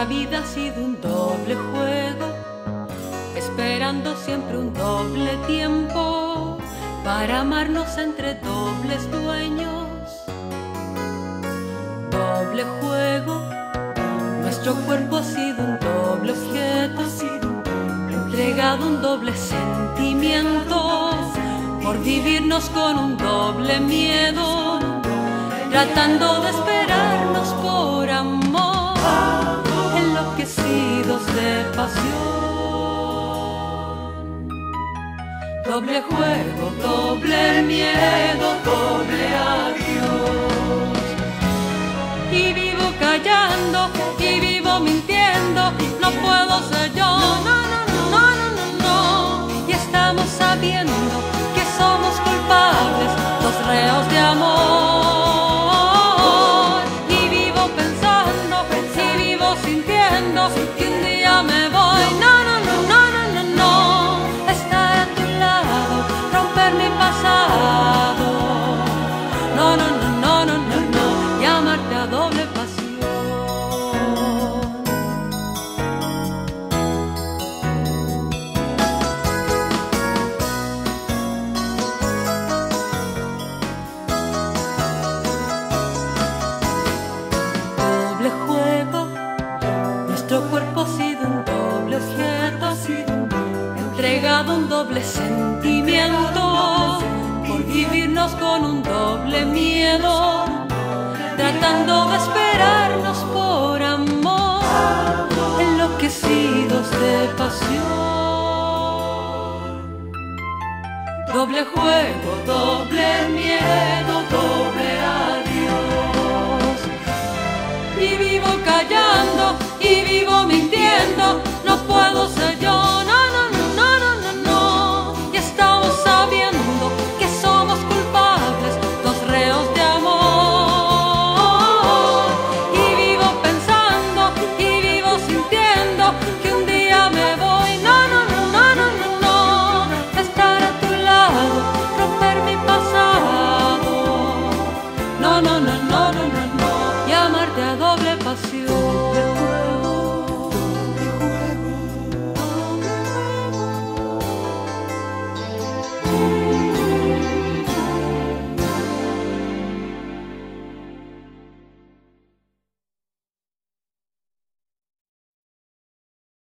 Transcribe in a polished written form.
Nuestra vida ha sido un doble juego, esperando siempre un doble tiempo para amarnos entre dobles dueños. Doble juego, nuestro cuerpo ha sido un doble objeto, entregado un doble sentimiento, por vivirnos con un doble miedo, tratando de esperarnos por amor, enloquecidos de pasión. Doble juego, doble miedo, doble adiós. Y vivo callando, y vivo mintiendo, no puedo ser yo, no, no, no, no, no, no. Y estamos sabiendo que somos culpables, los reos de amor. Y vivo pensando, y vivo sintiendo que un día me voy, no, no, no, no, no, no, no. Estar a tu lado, romper mi pasado, no, no, no, no, no, no, no. Y amarte a doble pasión. Doble juego, nuestro cuerpo ha sido un doble objeto, entregado un doble sentimiento, por vivirnos con un doble miedo, tratando de esperarnos por amor, enloquecidos de pasión. Doble juego, doble miedo, doble